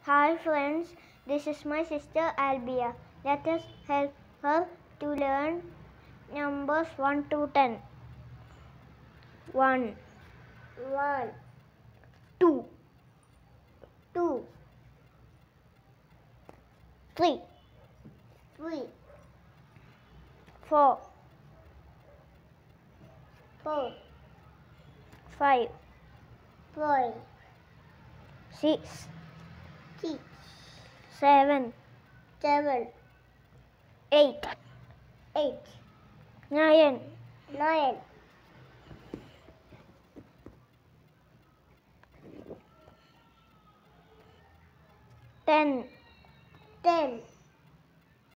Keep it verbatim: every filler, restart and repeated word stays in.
Hi friends, this is my sister Albia. Let us help her to learn numbers one to ten. one, one, two, two, three, three, four, four, five, five, six, six, seven, seven, eight, eight, nine, nine, ten, ten,